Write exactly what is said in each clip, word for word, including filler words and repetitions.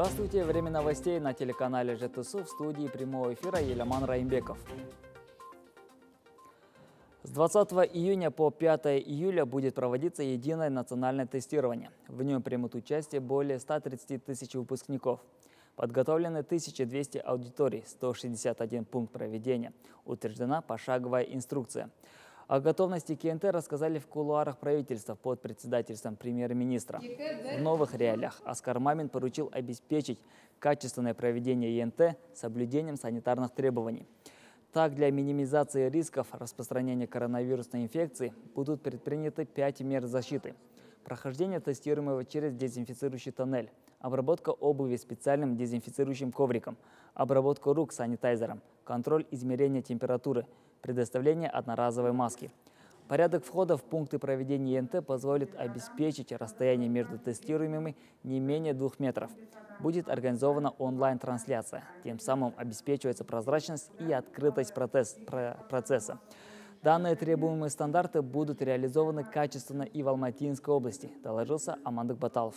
Здравствуйте! Время новостей на телеканале ЖТСУ, в студии прямого эфира Еляман Раимбеков. С двадцатого июня по пятое июля будет проводиться единое национальное тестирование. В нем примут участие более ста тридцати тысяч выпускников. Подготовлены тысяча двести аудиторий, сто шестьдесят один пункт проведения. Утверждена пошаговая инструкция. О готовности КНТ рассказали в кулуарах правительства под председательством премьер-министра. В новых реалиях Аскар Мамин поручил обеспечить качественное проведение ЕНТ с соблюдением санитарных требований. Так, для минимизации рисков распространения коронавирусной инфекции будут предприняты пять мер защиты. Прохождение тестируемого через дезинфицирующий тоннель, обработка обуви специальным дезинфицирующим ковриком, обработка рук санитайзером, контроль измерения температуры, предоставление одноразовой маски. Порядок входа в пункты проведения ЕНТ позволит обеспечить расстояние между тестируемыми не менее двух метров. Будет организована онлайн-трансляция. Тем самым обеспечивается прозрачность и открытость процесса. Данные требуемые стандарты будут реализованы качественно и в Алматинской области, доложился Амандык Баталов.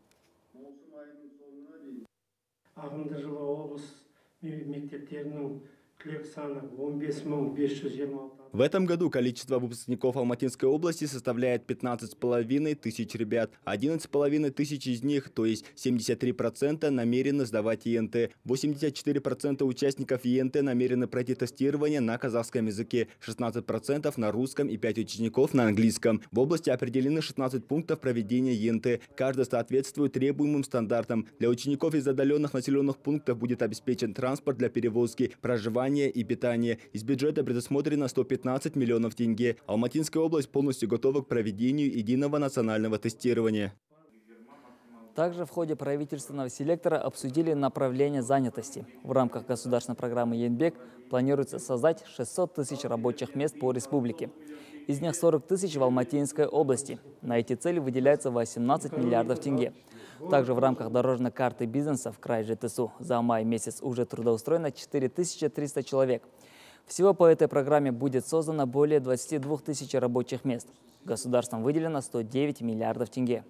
В этом году количество выпускников Алматинской области составляет пятнадцать с половиной тысяч ребят. одиннадцать с половиной тысяч из них, то есть семьдесят три процента, намерены сдавать ЕНТ. восемьдесят четыре процента участников ЕНТ намерены пройти тестирование на казахском языке, шестнадцать процентов на русском и пять учеников на английском. В области определены шестнадцать пунктов проведения ЕНТ. Каждый соответствует требуемым стандартам. Для учеников из отдаленных населенных пунктов будет обеспечен транспорт для перевозки, проживания и питания. Из бюджета предусмотрено сто пятнадцать миллионов тенге. Алматинская область полностью готова к проведению единого национального тестирования. Также в ходе правительственного селектора обсудили направление занятости. В рамках государственной программы ЕНБЕК планируется создать шестьсот тысяч рабочих мест по республике. Из них сорок тысяч в Алматинской области. На эти цели выделяется восемнадцать миллиардов тенге. Также в рамках дорожной карты бизнеса в крае ЖТСУ за май месяц уже трудоустроено четыре тысячи триста человек. Всего по этой программе будет создано более двадцати двух тысяч рабочих мест. Государством выделено сто девять миллиардов тенге.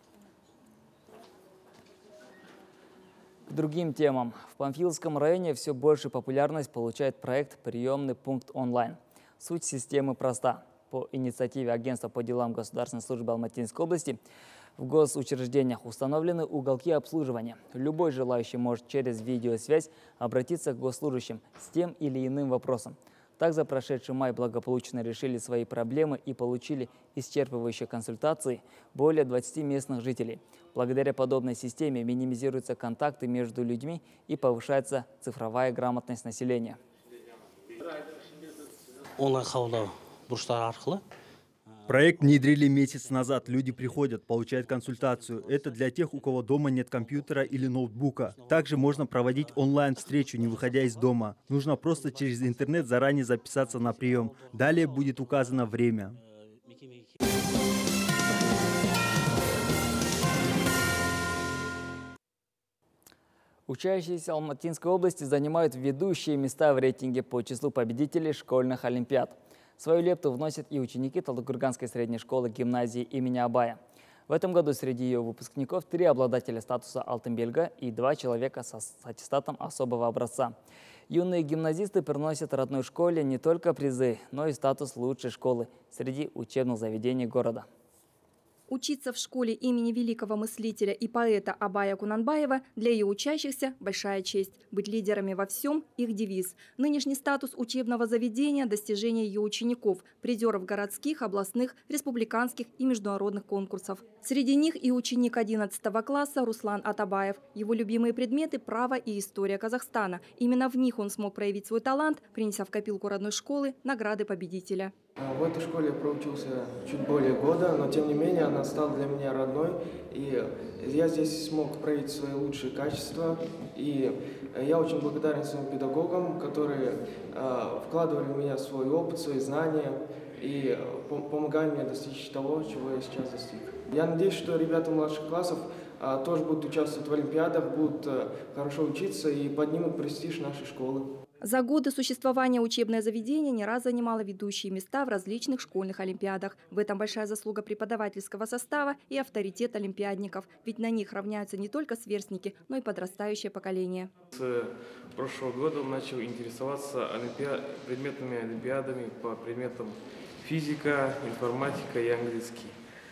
К другим темам. В Панфиловском районе все больше популярность получает проект «Приемный пункт онлайн». Суть системы проста. По инициативе Агентства по делам Государственной службы Алматинской области в госучреждениях установлены уголки обслуживания. Любой желающий может через видеосвязь обратиться к госслужащим с тем или иным вопросом. Так за прошедший май благополучно решили свои проблемы и получили исчерпывающие консультации более двадцати местных жителей. Благодаря подобной системе минимизируются контакты между людьми и повышается цифровая грамотность населения. Проект внедрили месяц назад. Люди приходят, получают консультацию. Это для тех, у кого дома нет компьютера или ноутбука. Также можно проводить онлайн-встречу, не выходя из дома. Нужно просто через интернет заранее записаться на прием. Далее будет указано время. Учащиеся Алматинской области занимают ведущие места в рейтинге по числу победителей школьных олимпиад. Свою лепту вносят и ученики Талдыкурганской средней школы гимназии имени Абая. В этом году среди ее выпускников три обладателя статуса «Алтын белгі» и два человека с аттестатом особого образца. Юные гимназисты приносят родной школе не только призы, но и статус лучшей школы среди учебных заведений города. Учиться в школе имени великого мыслителя и поэта Абая Кунанбаева для ее учащихся – большая честь. Быть лидерами во всем – их девиз. Нынешний статус учебного заведения – достижение ее учеников, призеров городских, областных, республиканских и международных конкурсов. Среди них и ученик одиннадцатого класса Руслан Атабаев. Его любимые предметы – право и история Казахстана. Именно в них он смог проявить свой талант, принеся в копилку родной школы награды победителя. В этой школе я проучился чуть более года, но тем не менее она стала для меня родной. И я здесь смог проявить свои лучшие качества. И я очень благодарен своим педагогам, которые вкладывали в меня свой опыт, свои знания и помогали мне достичь того, чего я сейчас достиг. Я надеюсь, что ребята младших классов тоже будут участвовать в олимпиадах, будут хорошо учиться и поднимут престиж нашей школы. За годы существования учебное заведение не раз занимало ведущие места в различных школьных олимпиадах. В этом большая заслуга преподавательского состава и авторитет олимпиадников. Ведь на них равняются не только сверстники, но и подрастающее поколение. С прошлого года начал интересоваться олимпиад... предметными олимпиадами по предметам физика, информатика и английский.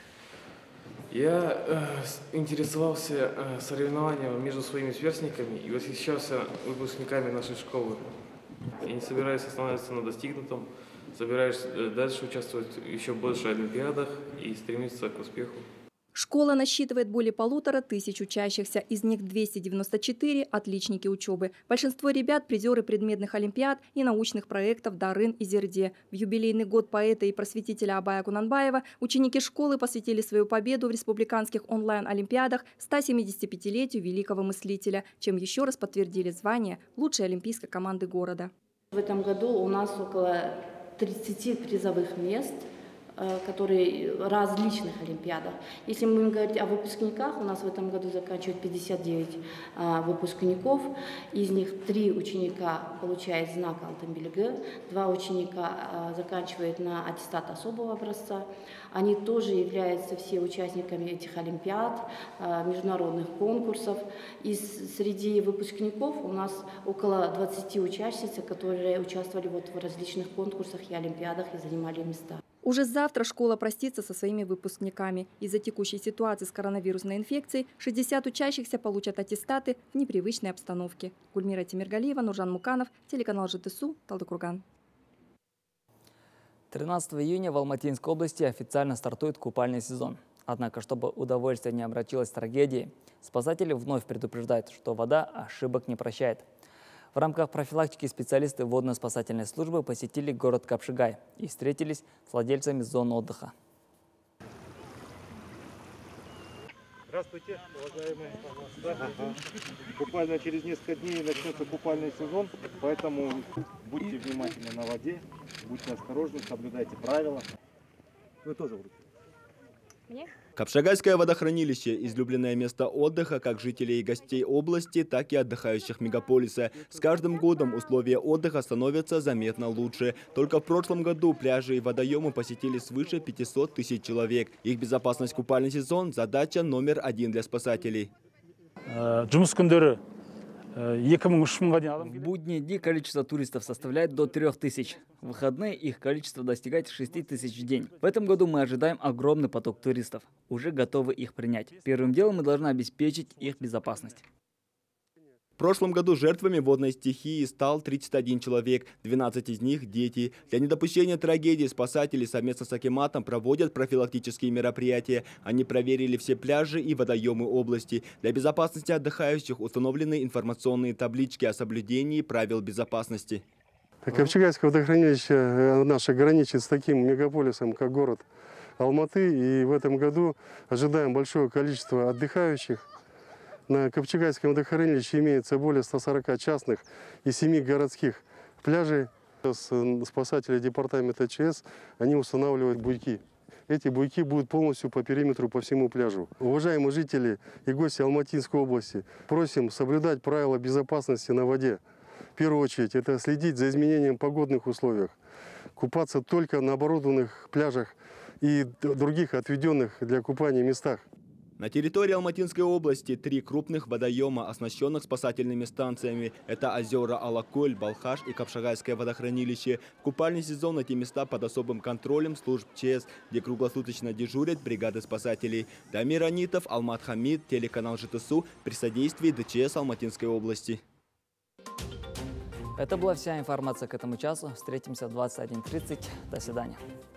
Я э, интересовался э, соревнованием между своими сверстниками и восхищался выпускниками нашей школы. Я не собираюсь останавливаться на достигнутом, собираюсь э, дальше участвовать еще больше в олимпиадах и стремиться к успеху. Школа насчитывает более полутора тысяч учащихся, из них двести девяносто четыре – отличники учебы. Большинство ребят – призеры предметных олимпиад и научных проектов Дарын и Зерде. В юбилейный год поэта и просветителя Абая Кунанбаева ученики школы посвятили свою победу в республиканских онлайн-олимпиадах ста семидесятипятилетию великого мыслителя, чем еще раз подтвердили звание лучшей олимпийской команды города. В этом году у нас около тридцати призовых мест, которые в различных олимпиадах. Если мы будем говорить о выпускниках, у нас в этом году заканчивают пятьдесят девять а, выпускников. Из них три ученика получают знак Алтын белгі, два ученика а, заканчивают на аттестат особого образца. Они тоже являются все участниками этих олимпиад, а, международных конкурсов. И среди выпускников у нас около двадцати учащихся, которые участвовали вот в различных конкурсах и олимпиадах и занимали места. Уже завтра школа простится со своими выпускниками. Из-за текущей ситуации с коронавирусной инфекцией шестьдесят учащихся получат аттестаты в непривычной обстановке. Гульмира Тимиргалиева, Нуржан Муканов, телеканал ЖТСУ, Талдыкурган. тринадцатого июня в Алматинской области официально стартует купальный сезон. Однако, чтобы удовольствие не обратилось в трагедии, спасатели вновь предупреждают, что вода ошибок не прощает. В рамках профилактики специалисты водно-спасательной службы посетили город Капшигай и встретились с владельцами зон отдыха. Здравствуйте, уважаемые. Ага. Буквально через несколько дней начнется купальный сезон, поэтому будьте внимательны на воде, будьте осторожны, соблюдайте правила. Вы тоже будете. Капшагайское водохранилище – излюбленное место отдыха как жителей и гостей области, так и отдыхающих мегаполиса. С каждым годом условия отдыха становятся заметно лучше. Только в прошлом году пляжи и водоемы посетили свыше пятисот тысяч человек. Их безопасность в купальный сезон – задача номер один для спасателей. В будние дни количество туристов составляет до трёх тысяч. В выходные их количество достигает шести тысяч в день. В этом году мы ожидаем огромный поток туристов. Уже готовы их принять. Первым делом мы должны обеспечить их безопасность. В прошлом году жертвами водной стихии стал тридцать один человек, двенадцать из них – дети. Для недопущения трагедии спасатели совместно с акиматом проводят профилактические мероприятия. Они проверили все пляжи и водоемы области. Для безопасности отдыхающих установлены информационные таблички о соблюдении правил безопасности. Капчагайское водохранилище наше граничит с таким мегаполисом, как город Алматы. И в этом году ожидаем большое количество отдыхающих. На Капчагайском водохранилище имеется более ста сорока частных и семи городских пляжей. Спасатели департамента ЧС, они устанавливают буйки. Эти буйки будут полностью по периметру по всему пляжу. Уважаемые жители и гости Алматинской области, просим соблюдать правила безопасности на воде. В первую очередь, это следить за изменением погодных условий, купаться только на оборудованных пляжах и других отведенных для купания местах. На территории Алматинской области три крупных водоема, оснащенных спасательными станциями. Это озера Алаколь, Балхаш и Капшагайское водохранилище. В купальный сезон эти места под особым контролем служб ЧС, где круглосуточно дежурят бригады спасателей. Дамир Анитов, Алмат Хамид, телеканал ЖТСУ при содействии ДЧС Алматинской области. Это была вся информация к этому часу. Встретимся в двадцать один тридцать. До свидания.